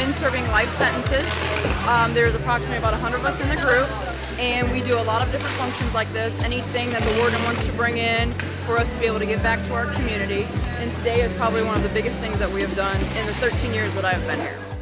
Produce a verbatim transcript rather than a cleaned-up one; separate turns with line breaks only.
in serving life sentences. Um, there's approximately about one hundred of us in the group, and we do a lot of different functions like this, anything that the warden wants to bring in for us to be able to give back to our community. And today is probably one of the biggest things that we have done in the thirteen years that I've been here.